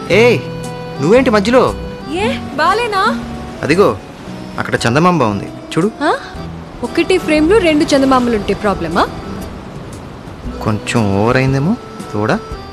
ఏయ్ నువ్వేంటి మధ్యలో? ఏ బాలేనా? అదిగో అక్కడ చందమామ బాగుంది చూడు. ఒకటి ఫ్రేమ్లో 2 చందమామలు ఉంటే ప్రాబ్లమా? కొంచెం ఓవర్ అయిందేమో చూడా.